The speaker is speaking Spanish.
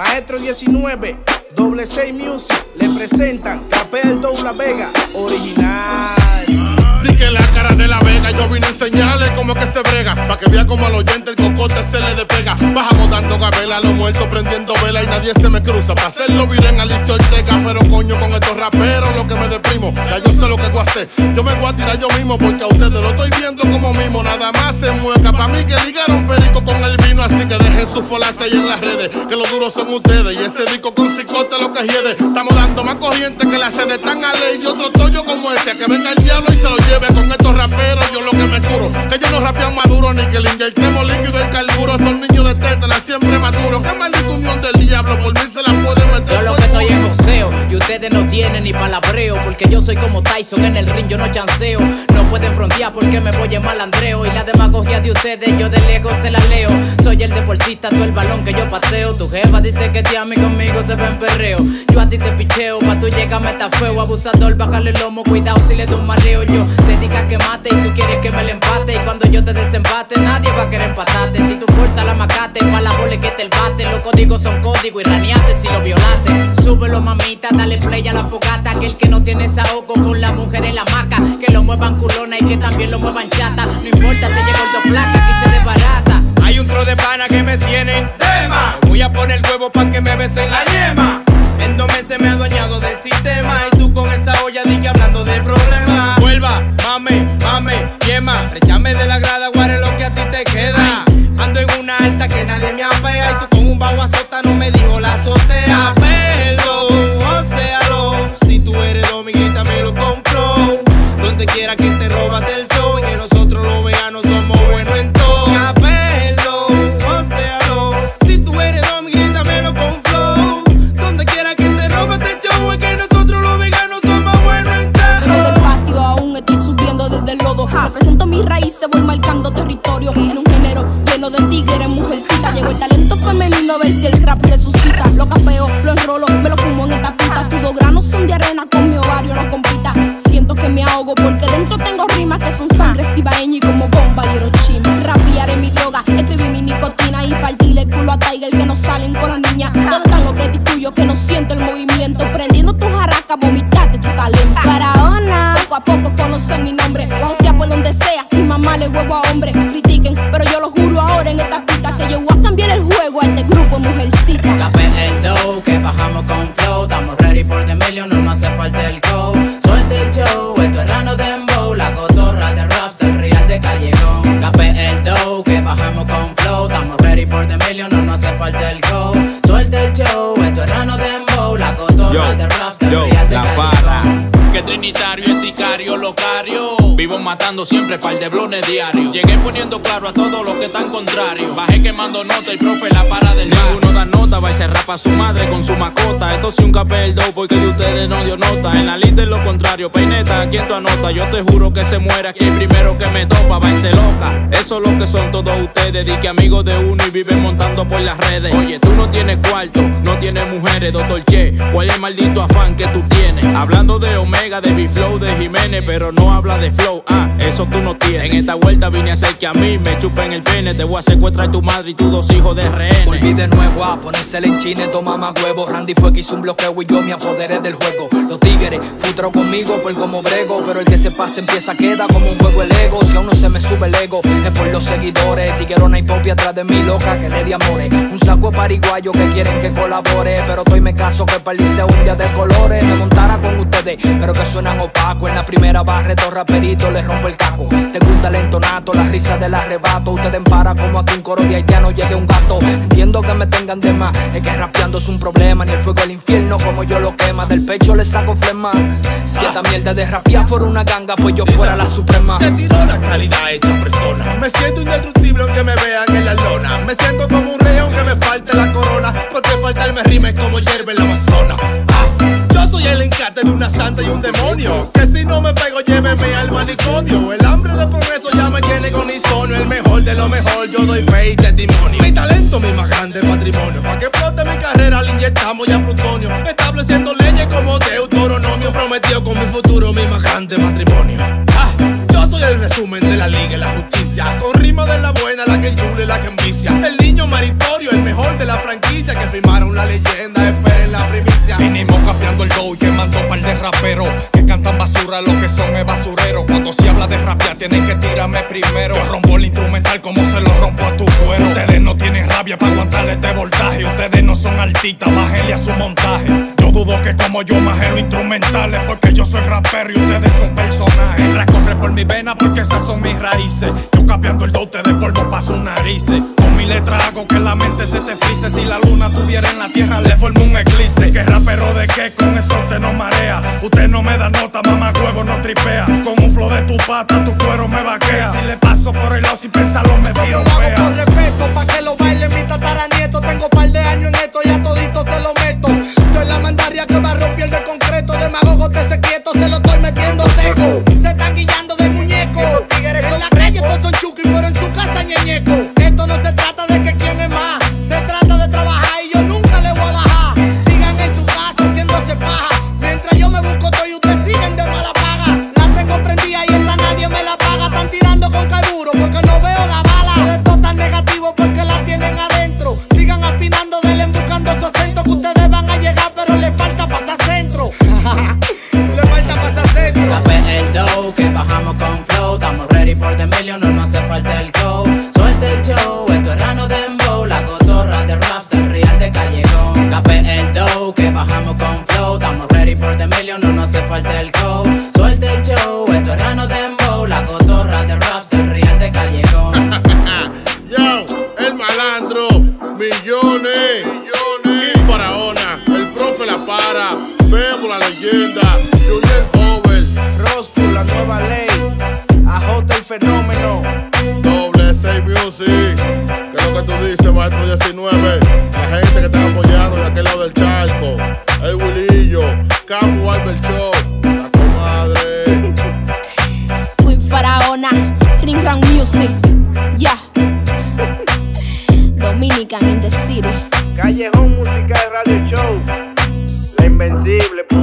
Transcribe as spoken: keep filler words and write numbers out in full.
Maestro diecinueve, Doble seis Music, le presentan Capel Dow La Vega, original. Di que la cara de La Vega yo vine a enseñarle cómo que se brega, pa' que vea como al oyente el cocote se le despega. Bajamos dando gabela a los muertos, prendiendo vela y nadie se me cruza. Pa' hacerlo viren Alicia Ortega, pero coño con estos raperos lo que me deprimo. Ya yo sé lo que voy a hacer, yo me voy a tirar yo mismo, porque a ustedes lo estoy viendo como mismo. Nada más se mueca, pa' mí que ligaron perico con el vino. Así que dejen su folacia ahí en las redes, que los duros son ustedes. Y ese disco con cicote lo que hiede. Estamos dando más corriente que la sede tan a ley. Y otro tollo como ese, que venga el diablo y se lo lleve. Con estos raperos yo lo que me curo, que yo no rapean maduro, ni que le inyectemos líquido el carburo. Son niños de tétala, siempre maduros. Que maldita unión del diablo, por mí se la puede meter. Yo lo que estoy en joseo, y ustedes no tienen ni palabreo, porque yo soy como Tyson en el ring, yo no chanceo. No pueden frontear porque me voy en malandreo, y la demagogia de ustedes yo de lejos se la leo. Soy el deportista, tú el balón que yo pateo. Tu jefa dice que ti a mí conmigo se ven perreo. Yo a ti te picheo, pa' tú llegarme está feo. Abusador, bájale el lomo, cuidado si le doy un mareo. Yo te diga que mate y tú quieres que me le empate, y cuando yo te desempate nadie va a querer empatarte. Si tu fuerza la macate, pa' la bola que te el bate. Los códigos son códigos y raneaste si lo violaste. Súbelo mamita, dale play a la fogata, que el que no tiene desahogo con la mujer en la maca, que lo muevan culona y que también lo muevan chata. No importa si ella gordo flaca, aquí se desbarata. Hay un tro de pana que me tienen tema. Voy a poner huevo pa' que me besen la yema. En dos meses me he adueñado del sistema, y tú con esa olla di que hablando de problemas. Vuelva, mame, mame, yema. Rechame de la grada, guare lo que a ti te queda. Ando en una alta que nadie me apea, y tú con un bajo azota no me dijo la azotea. Pelo, océalo, si tú eres domi, grítamelo con flow. Donde quiera que te robas del show, y que nosotros los veganos somos buenos en todo. Pelo, océalo, si tú eres domi, grítamelo con flow. Donde quiera que te robas del show, y que nosotros los veganos somos buenos en todo. Pero del patio aún estoy subiendo desde el lodo. Represento mis raíces, voy marcando territorio en un género lleno de tigres, mujercita. Llegó el talento femenino a ver si el rap resucita. Lo capeo, lo enrolo, me lo fumo en esta pita. Tus granos son de arena, con mi ovario no compita. Siento que me ahogo porque dentro tengo rimas que son sangre cibaeña y como bomba y Hiroshima. Rapearé mi droga, escribí mi nicotina y partirle el culo a Tiger que no salen con la niña. ¿Dónde están los tuyos que no siento el movimiento? Prendiendo tu jarraca, vomitate tu talento. Faraona, poco a poco conocen mi nombre. O sea, por donde sea, sin mamá le huevo a hombre. Critiquen, pero yo lo juro ahora en esta pista que yo voy a cambiar el juego a este grupo mujercita. Capel Dow, que bajamos con flow. Estamos ready for the million, no nos hace falta el go. Suelte el show, esto es Rano Dembow. La cotorra de raps, el real de Callejón. Capel Dow, que bajamos con flow. Estamos ready for the million, no nos hace falta el go. Suelte el show, esto es Rano Dembow. La cotorra de raps, el real de Callejón. Que trinitario es sicario, locario. Vivo matando siempre par de blones diarios. Llegué poniendo claro a todos los que están contrarios. Bajé quemando nota, el profe la para del bar. Uno da nota, va y se rapa a su madre con su mascota. Esto sí un Capel Dow porque de ustedes no dio nota. En la lista es lo contrario, peineta, ¿a quién tú anota? Yo te juro que se muere aquí el primero que me topa. Va y se loca, eso es lo que son todos ustedes. Di que amigos de uno y viven montando por las redes. Oye, tú no tienes cuarto, no tienes mujeres, doctor Che. ¿Cuál es el maldito afán que tú tienes? Hablando de Omega, de B-Flow, de Jiménez, pero no habla de flow, ah, eso tú no tienes. En esta vuelta vine a hacer que a mí me chupen el pene. Te voy a secuestrar tu madre y tus dos hijos de rehenes. Volví de nuevo a ponérsela en chine, toma más huevo. Randy fue que hizo un bloqueo y yo me apoderé del juego. Los tigres futro conmigo por como brego, pero el que se pasa empieza queda como un juego el ego. Si aún no se me sube el ego, es por los seguidores. Tiguerona y popi atrás de mi loca que le di amores. Un saco de pariguayo que quieren que colabore, pero estoy me caso que para el liceo un día de colores. Me montara con ustedes, pero que suenan opaco. En la primera barra, todo raperito les rompo el caco. Tengo un talento nato, la risa del arrebato. Ustedes empara como aquí un coro de haitiano llegue un gato. Entiendo que me tengan de más, es que rapeando es un problema. Ni el fuego del infierno como yo lo quema. Del pecho le saco flema. Si esta mierda de rapear fuera una ganga, pues yo fuera la suprema. Se tiró la calidad hecha persona. Me siento indestructible aunque me vean en la lona. Me siento como un rey aunque me falte la corona, porque faltarme rime como hierve en la Amazona. Ah, yo soy el encate de una santa y un demonio, que si no me pego lléveme al manicomio. El hambre de progreso ya me tiene con insomnio. El mejor de lo mejor, yo doy fe y testimonio. Mi talento, mi más grande patrimonio. Pa' que explote mi carrera le inyectamos ya plutonio, estableciendo leyes como Deuteronomio. Prometido con mi futuro, mi más grande matrimonio. Ah, yo soy el resumen de la liga y la justicia, con rima de la buena, la que enchule, la que envicia. El niño meritorio, el mejor de la franquicia. Dice que firmaron la leyenda, esperen la primicia. Vinimos cambiando el go y quemando par de raperos que cantan basura, lo que son es basurero. Cuando se habla de rapear tienen que tirarme primero. Yo rompo el instrumental como se lo rompo a tu cuero. Ustedes no tienen rabia para aguantarle este voltaje. Ustedes no son artistas, bájenle a su montaje. Yo dudo que como yo maje los instrumentales, porque yo soy rapero y ustedes son personajes. Recorre por mi vena porque esas son mis raíces. Yo capeando el do, ustedes polvo pa' sus narices. Con mi letra hago que la mente se te frise. Si la luna tuviera en la tierra le formo un eclipse. ¿Qué rapero de qué? Con eso te no marea. Usted no me da nota, mamá huevo no tripea. Con un flow de tu pata tu cuero me vaquea. Si le paso por el lado sin pensarlo me tiro Yo lo hago con respeto pa' que lo baile mi tataranieto. Tengo par de años en esto y a todito se lo meto. Soy la mandaria que va a romper de concreto. Demagogo te se quieto, se lo estoy metiendo seco. Se están guillando de muñeco. En la calle todos son chuki, pero en su casa ñeñeco. Esto no se trata de que quién es más, se trata de trabajar y yo nunca le voy a bajar. Sigan en su casa haciéndose paja, mientras yo me busco todo y ustedes siguen de mala paga. La tengo prendida y esta nadie me la paga. Están tirando con carburo porque no veo la bala. Esto tan negativo porque la tienen adentro. Sigan afinando, denle buscando su acento, que ustedes van a llegar pero les falta pasar centro. Le falta pasar centro. Capé el dough, que bajamos con flow. Estamos ready for the million, no nos hace falta el go. Suelte el show, esto es rano dembow. La cotorra de raps, el real de callejón. Capé el dough, que bajamos con flow. Estamos ready for the million, no nos hace falta el go. Suelte el show, esto es rano dembow. La cotorra de raps, el real de callejón. Yo, el malandro, millones, millones. Y Faraona, el profe la para. Bebo la leyenda, Junior Over. Roscoe, la nueva ley. Ajota el fenómeno. Doble seis Music. ¿Qué es lo que tú dices, maestro diecinueve? La gente que está apoyando de aquel lado del charco. El Wilillo, Capo Albert Show. La comadre. Queen Faraona, Ring Rang Music. Ya. Dominican in the city. Callejón Musical Radio Show. La invencible.